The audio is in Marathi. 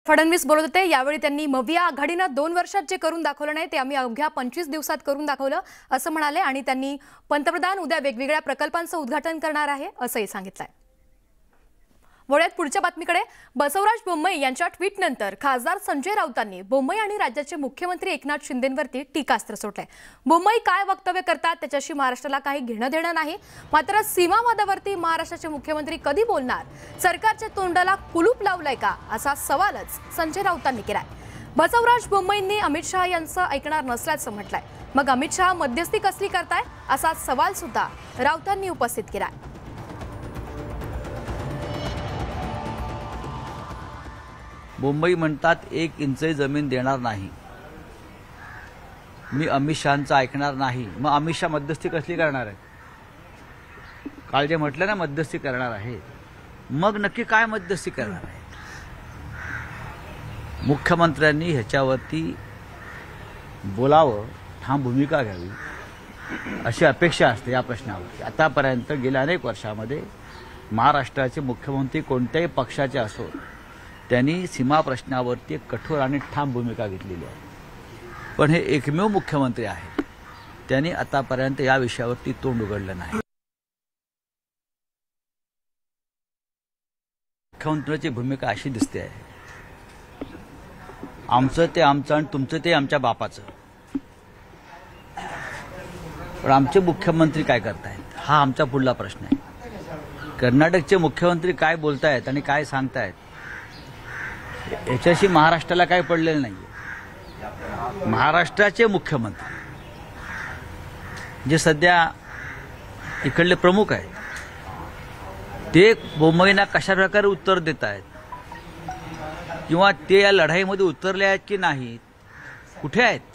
फडणवीस बोलत होते। यावेळी त्यांनी मविया आघाडीनं 2 वर्षात जे करून दाखवलं नाही ते आम्ही अवघ्या 25 दिवसात करून दाखवलं असं म्हणाले आणि त्यांनी पंतप्रधान उद्या वेगवेगळ्या प्रकल्पांचं उद्घाटन करणार आहे असंही सांगितलंय। वळ्यात पुढच्या बातमीकडे बसवराज बोम्मई यांच्या ट्विटनंतर खासदार संजय राऊतांनी बोम्मई आणि राज्याचे मुख्यमंत्री एकनाथ शिंदेंवरती टीकास्त्र सोडलंय। बोम्मई काय वक्तव्य करतात त्याच्याशी महाराष्ट्राला काही घेणं देणं नाही, मात्र सीमावादावरती महाराष्ट्राचे मुख्यमंत्री कधी बोलणार, सरकारच्या तोंडाला कुलूप लावलंय का असा सवालच संजय राऊतांनी केलाय। बसवराज बोम्मईंनी अमित शहा यांचं ऐकणार नसल्याचं म्हटलंय। मग अमित शहा मध्यस्थी कसली करताय असा सवाल सुद्धा राऊतांनी उपस्थित केलाय। बोम्मई म्हणतात 1 इंच जमीन देणार नाही, मी अमित शहांचं ऐकणार नाही। मग अमित शहा मध्यस्थी कसली करणार आहे? काल जे म्हटलं ना मध्यस्थी करणार आहे, मग नक्की काय मध्यस्थी करणार आहे? मुख्यमंत्र्यांनी ह्याच्यावरती बोलावं, ठाम भूमिका घ्यावी अशी अपेक्षा असते या प्रश्नावर। आतापर्यंत गेल्या अनेक वर्षामध्ये महाराष्ट्राचे मुख्यमंत्री कोणत्याही पक्षाचे असो त्यांनी सीमा प्रश्नावरती कठोर आणि ठाम भूमिका घेतलेली आहे, पण हे एकमेव मुख्यमंत्री आहेत त्यांनी आतापर्यंत या विषयावरती तोंड उघडलं नाही। मुख्यमंत्र्यांची भूमिका अशी दिसते आहे, आमचं ते आमचं आणि तुमचं ते आमच्या बापाचं। पण आमचे मुख्यमंत्री काय करतायत हा आमचा पुढला प्रश्न आहे। कर्नाटकचे मुख्यमंत्री काय बोलतायत आणि काय सांगतायत याच्याशी महाराष्ट्राला काय पडलेलं नाहीये। महाराष्ट्राचे मुख्यमंत्री जे सध्या इकडले प्रमुख आहेत ते बोम्मईंना कशा प्रकारे उत्तर देत आहेत किंवा ते या लढाईमध्ये उतरले आहेत की नाही, कुठे आहेत